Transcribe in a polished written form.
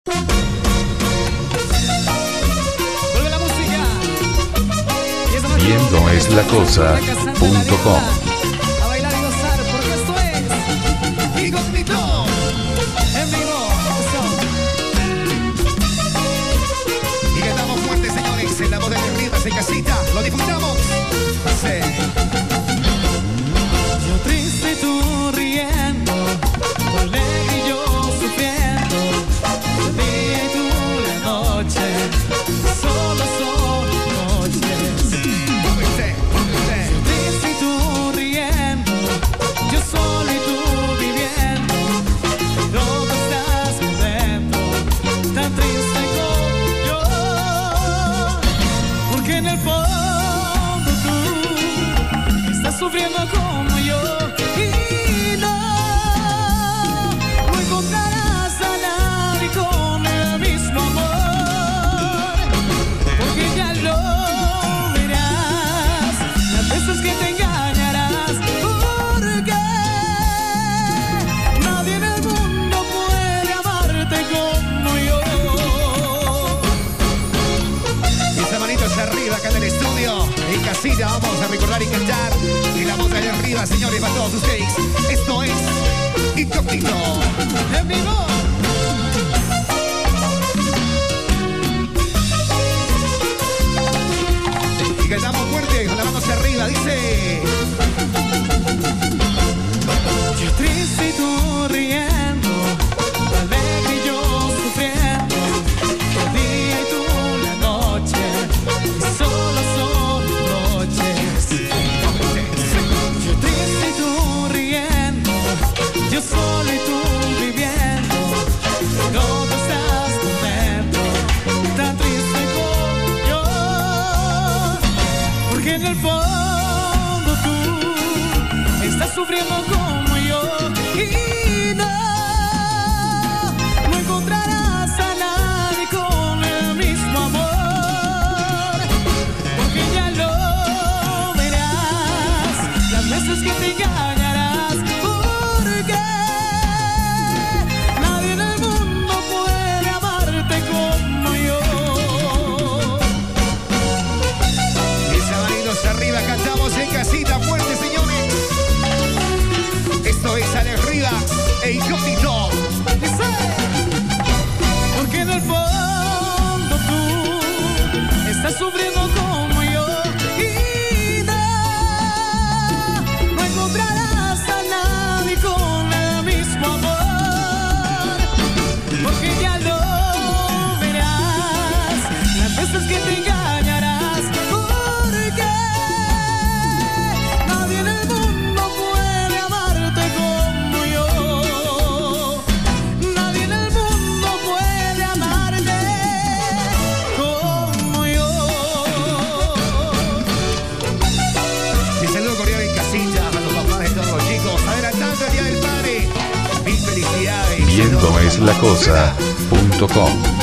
Vuelve la música. Viendoeslacosa.com. A bailar y gozar porque esto es Incógnito en vivo. Y cantamos fuerte, señores, en la voz de Rivas en casita. Lo disfrutamos. Sí. Yo triste y tú riendo, tú alegre y yo sufriendo. El día y tú la noche, solo son noches. Fuerte, fuerte. Triste y tú riendo, yo solo y tú viviendo. Pero tú estás por dentro, tan triste como yo. Porque en el fondo tú estás sufriendo como yo. Y no encontrarás a nadie con el mismo amor. Porque ya lo verás, las veces que te engañarás. Porque nadie en el mundo puede amarte como yo. Mis manitos arriba acá en el estudio. En casita vamos a recordar y cantar. Y la voz de arriba, señores, para todos ustedes. Esto es Incógnito. En vivo. Y cantamos fuerte con las manos arriba. Dice. Yo triste y tú riendo, alegre y yo sufriendo. El día y tú la noche, y solo son noches. Yo triste y tú riendo, yo solo y tú viviendo. No tú estás contento, tan triste como yo. Porque en el fondo tú estás sufriendo como yo. Y no encontrarás a nadie con el mismo amor. Porque ya lo verás, las veces que te engañarás. Porque nadie en el mundo puede amarte como yo. Mis manitos arriba, cantamos en casita fuerte, señores. Esto es Alex Rivas e Incógnito. Porque en el fondo tú estás sufriendo como yo. Y no encontrarás a nadie con el mismo amor. Porque ya lo verás, las veces que te engañarás. Porque nadie en el mundo puede amarte como yo. Nadie en el mundo puede amarte como yo. Mi saludo cordial en casita a los papás de todos los chicos. Adelantando el Día del Padre. Mil felicidades. Viendoeslacosa.com.